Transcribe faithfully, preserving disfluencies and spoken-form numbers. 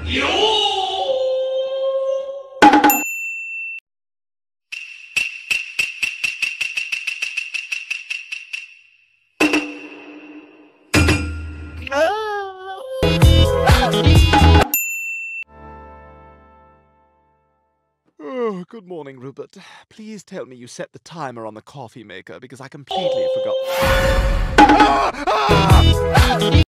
Oh, good morning, Rupert. Please tell me you set the timer on the coffee maker because I completely forgot.